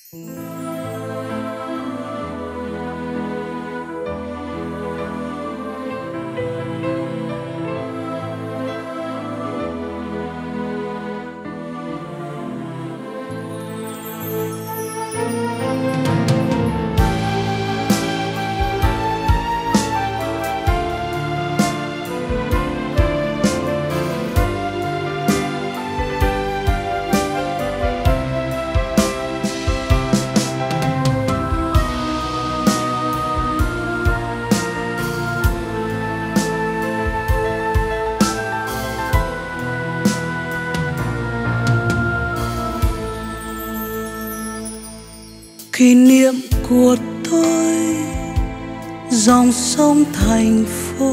Kỷ niệm của tôi dòng sông thành phố,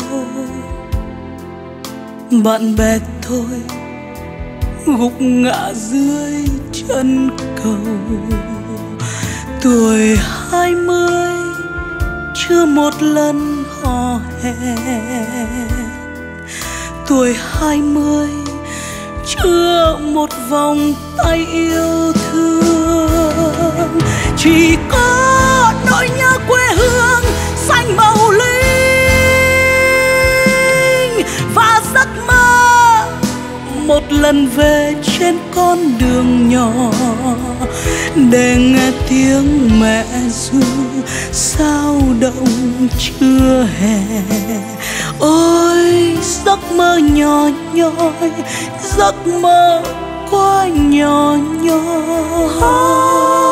bạn bè tôi gục ngã dưới chân cầu. Tuổi 20 chưa một lần hò hẹn, tuổi 20 chưa một vòng tay yêu thương. Chỉ có nỗi nhớ quê hương xanh màu linh và giấc mơ một lần về trên con đường nhỏ để nghe tiếng mẹ ru sao động trưa hè. Ôi giấc mơ nhỏ nhoi, giấc mơ quá nhỏ nhoi.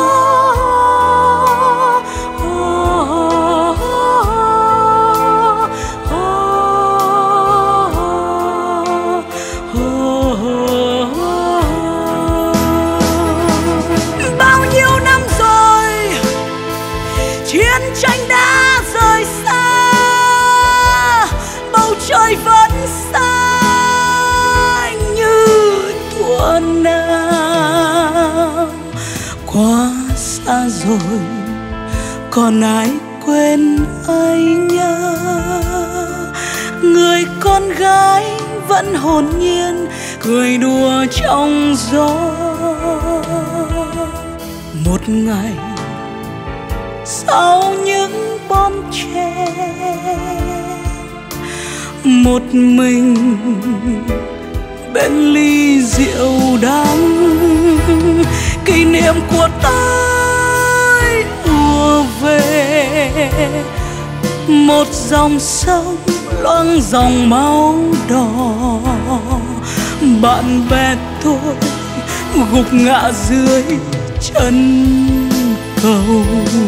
Bao nhiêu năm rồi chiến tranh đã rời xa, bầu trời vẫn xanh như thuở nào. Quá xa rồi còn ai quên ai nhớ, người con gái vẫn hồn nhiên cười đùa trong gió. Một ngày sau những bom tre, một mình bên ly rượu đắng, kỷ niệm của tôi ùa về. Một dòng sông loang dòng máu đỏ, bạn bè tôi gục ngã dưới chân cầu.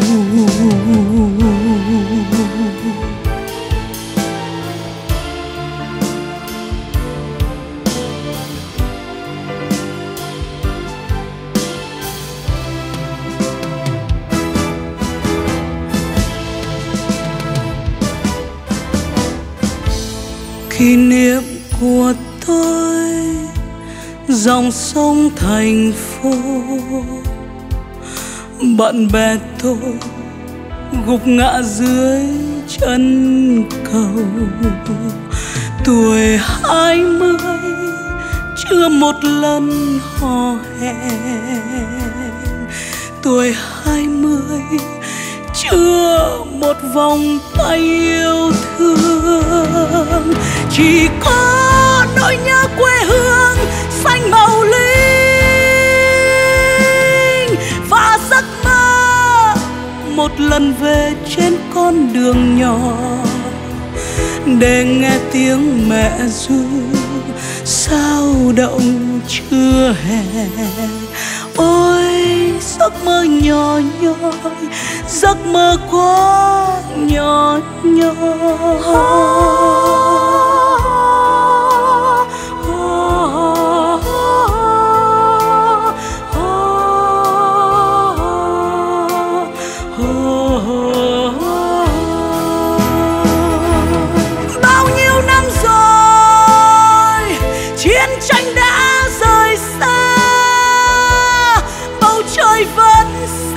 Kỷ niệm của tôi dòng sông thành phố, bạn bè tôi gục ngã dưới chân cầu. Tuổi 20 chưa một lần hò hẹn, tuổi 20 chưa một vòng tay yêu thương. Chỉ có nỗi nhớ quê hương xanh màu linh và giấc mơ một lần về trên con đường nhỏ để nghe tiếng mẹ ru sao động trưa hè. Ôi giấc mơ nhỏ nhoi, giấc mơ quá nhỏ nhoi. Bao nhiêu năm rồi chiến tranh đã rời xa, bầu trời vẫn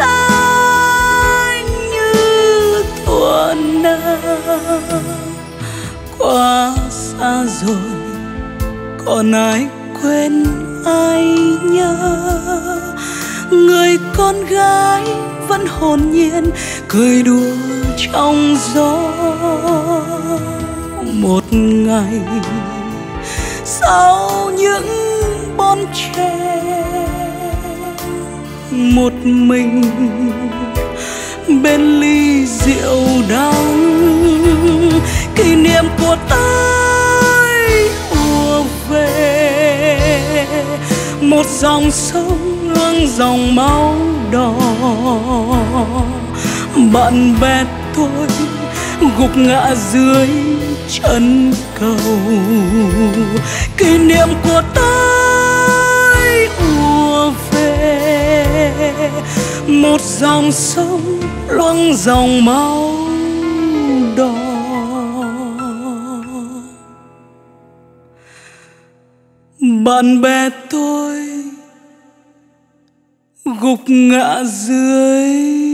xanh như thuở nào. Quá xa rồi còn ai quên ai nhớ, người con gái vẫn hồn nhiên cười đùa trong gió. Một ngày sau những bon chen, một mình bên ly rượu đắng, kỷ niệm của tôi ùa về. Một dòng sông loang dòng máu đỏ, bạn bè tôi gục ngã dưới chân cầu. Kỷ niệm của tôi ùa về, một dòng sông loang dòng máu đỏ. Bạn bè tôi gục ngã dưới